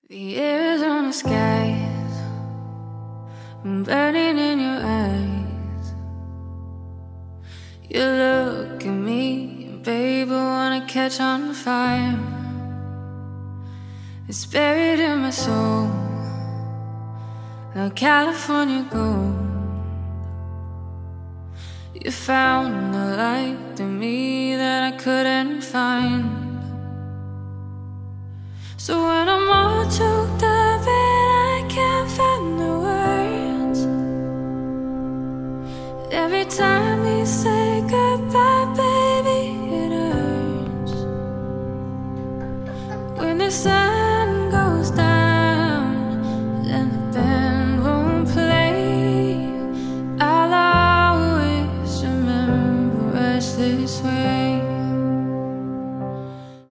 The Arizona skies burning in your eyes. You look at me, and babe, I wanna catch on fire. It's buried in my soul, like California gold. You found the light in me that I couldn't find. So when I'm all choked up and I can't find the words, every time you say goodbye, baby, it hurts. When the sun